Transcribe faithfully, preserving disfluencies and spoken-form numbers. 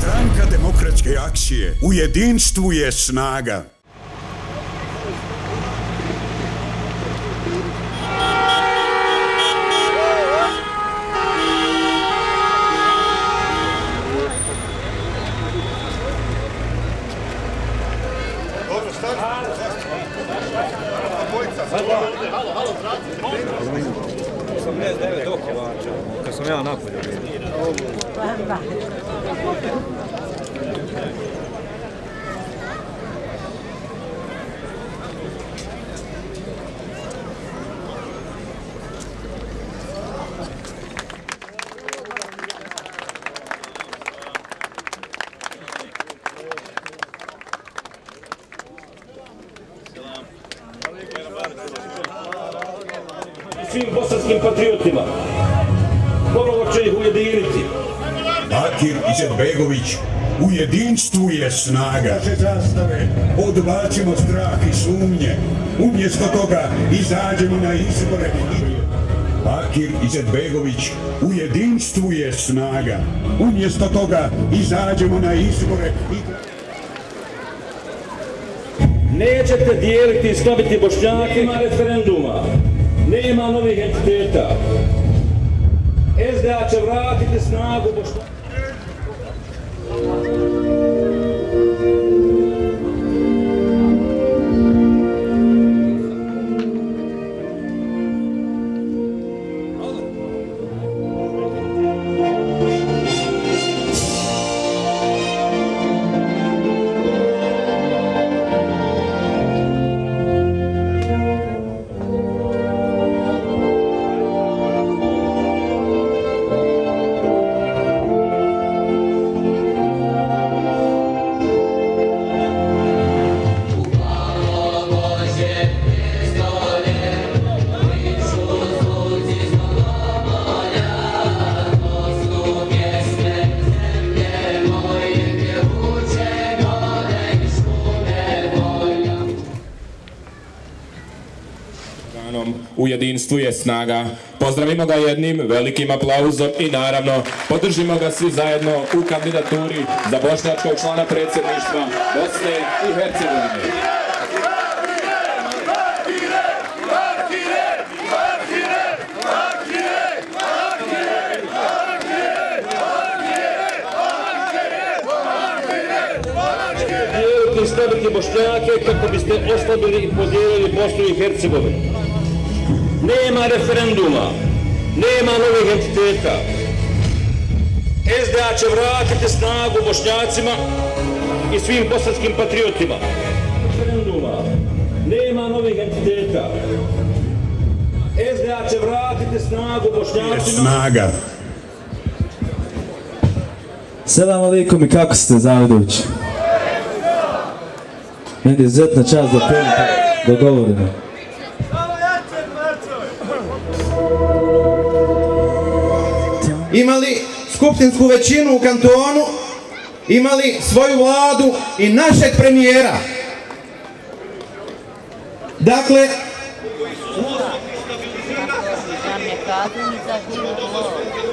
Stranka demokratske akcije. U jedinstvu je snaga. osamdeset devet okivača, kad sam ja napolju vidio. Svim bosanskim patriotima. Ponovo će ih ujediniti. Bakir Izetbegović, u jedinstvu je snaga. Naše zastave, odbacimo strah i sumnje. Umjesto toga izađemo na izbore. Bakir Izetbegović, u jedinstvu je snaga. Umjesto toga izađemo na izbore. Nećete dijeliti i slabiti Bošnjake. Nema referenduma. Nema novih entiteta. S D A će vratiti snagu Bošnjaka. U jedinstvu je snaga. Pozdravimo ga jednim velikim aplauzom i naravno podržimo ga svi zajedno u kandidaturi za bošnjačkog člana predsjedništva Bosne i Hercegovine. Dijeliti i staviti Bošnjake kako biste oslabili i podijelili Bosnu i Hercegovinu. Nema referenduma, nema novih entiteta. S D A će vratiti snagu Bošnjacima i svim bosanskim patriotima. Referenduma, nema novih entiteta. S D A će vratiti snagu Bošnjacima. Snaga. Selam alaikum i kako ste, Zavidović? Meni je izuzetna čast da pojete, da govorimo. Imali skupštinsku većinu u kantonu, imali svoju vladu i našeg premijera. Dakle, nam je kazani za